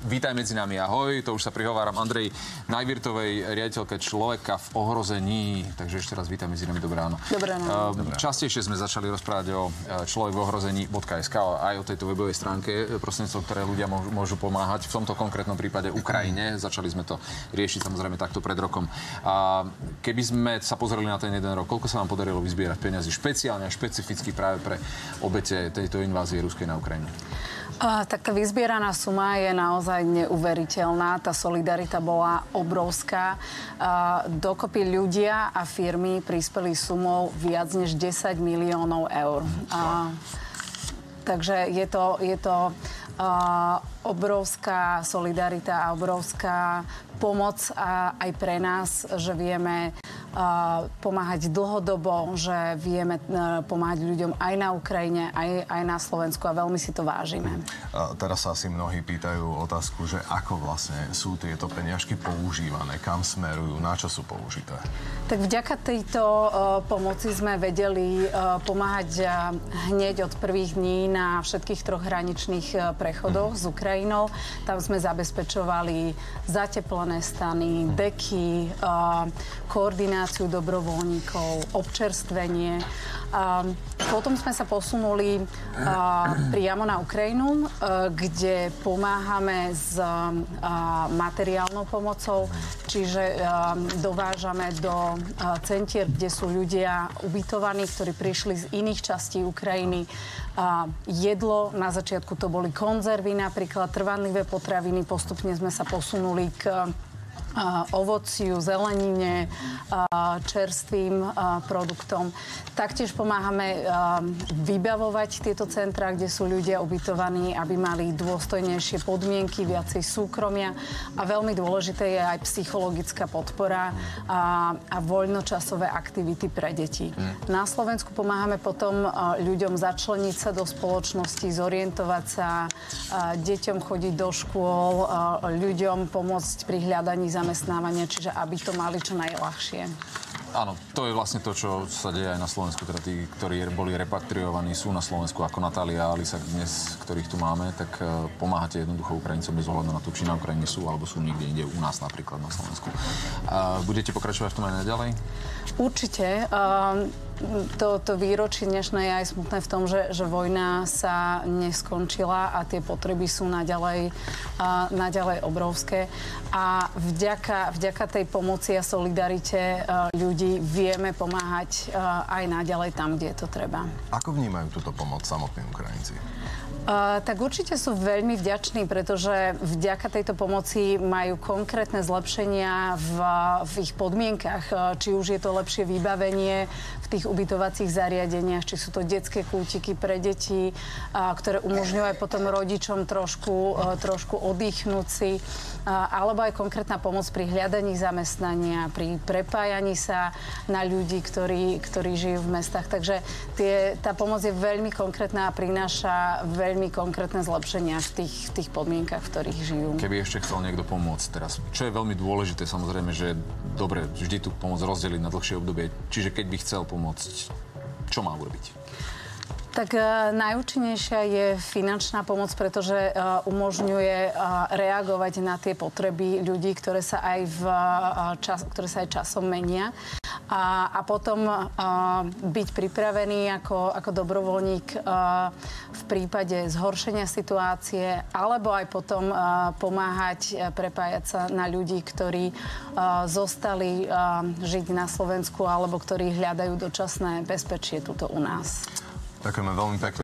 Vítaj medzi nami, ahoj. To už sa prihováram Andrej Najvirtovej, riaditeľke Človeka v ohrození. Takže ešte raz vítaj medzi nami, dobré ráno. Dobré ráno. Častejšie sme začali rozprávať o človek v ohrození.sk, aj o tejto webovej stránke, prostredníctvom ktoré ľudia môžu pomáhať. V tomto konkrétnom prípade Ukrajine. Začali sme to riešiť samozrejme takto pred rokom. A keby sme sa pozreli na ten jeden rok, koľko sa vám podarilo vyzbierať peniazy špeciálne a špecificky práve pre obete tejto invázie ruskej na Ukrajinu? Tak tá vyzbieraná suma je naozaj neuveriteľná. Tá solidarita bola obrovská. Dokopy ľudia a firmy prispeli sumou viac než 10 miliónov eur. Takže je to obrovská solidarita a obrovská pomoc aj pre nás, že vieme pomáhať dlhodobo, že vieme pomáhať ľuďom aj na Ukrajine, aj na Slovensku a veľmi si to vážime. Teraz sa asi mnohí pýtajú otázku, že ako vlastne sú tieto peniažky používané, kam smerujú, na čo sú použité? Tak vďaka tejto pomoci sme vedeli pomáhať hneď od prvých dní na všetkých troch hraničných prechodoch s Ukrajinou. Tam sme zabezpečovali zateplené stany, deky, koordináciu dobrovoľníkov, občerstvenie. Potom sme sa posunuli priamo na Ukrajinu, kde pomáhame s materiálnou pomocou, čiže dovážame do centier, kde sú ľudia ubytovaní, ktorí prišli z iných častí Ukrajiny. Jedlo, na začiatku to boli konzervy, napríklad trvanlivé potraviny, postupne sme sa posunuli k ovociu, zelenine, čerstvým produktom. Taktiež pomáhame vybavovať tieto centrá, kde sú ľudia ubytovaní, aby mali dôstojnejšie podmienky, viacej súkromia. A veľmi dôležité je aj psychologická podpora a voľnočasové aktivity pre deti. Na Slovensku pomáhame potom ľuďom začleniť sa do spoločnosti, zorientovať sa, deťom chodiť do škôl, ľuďom pomôcť pri hľadaní zamestnávania, čiže aby to mali čo najľahšie. Áno, to je vlastne to, čo sa deje aj na Slovensku. Teda tí, ktorí boli repatriovaní, sú na Slovensku, ako Natália a Alisa dnes, ktorých tu máme, tak pomáhate jednoducho Ukrajincom bez ohľadu na to, či na Ukrajine sú, alebo sú niekde inde u nás napríklad na Slovensku. Budete pokračovať v tom aj naďalej? Určite. To výročie dnešné je aj smutné v tom, že vojna sa neskončila a tie potreby sú naďalej obrovské. A vďaka tej pomoci a solidarite ľudí vieme pomáhať aj naďalej tam, kde je to treba. Ako vnímajú túto pomoc samotní Ukrajinci? Tak určite sú veľmi vďační, pretože vďaka tejto pomoci majú konkrétne zlepšenia v ich podmienkach. Či už je to lepšie vybavenie v tých ubytovacích zariadeniach, či sú to detské kútiky pre deti, ktoré umožňujú aj potom rodičom trošku oddychnúť si, alebo aj konkrétna pomoc pri hľadaní zamestnania, pri prepájaní sa na ľudí, ktorí žijú v mestách. Takže tá pomoc je veľmi konkrétna a prináša veľmi konkrétne zlepšenia v tých podmienkach, v ktorých žijú. Keby ešte chcel niekto pomôcť teraz, čo je veľmi dôležité, samozrejme, že je dobre vždy tú pomoc rozdeliť na dlhšie obdobie. Čiže keď by chcel pomôcť, čo má urobiť? Tak najúčinnejšia je finančná pomoc, pretože umožňuje reagovať na tie potreby ľudí, ktoré sa aj časom menia. A potom byť pripravený ako dobrovoľník v prípade zhoršenia situácie, alebo aj potom pomáhať, prepájať sa na ľudí, ktorí zostali žiť na Slovensku alebo ktorí hľadajú dočasné bezpečie tuto u nás. Ďakujeme veľmi pekne.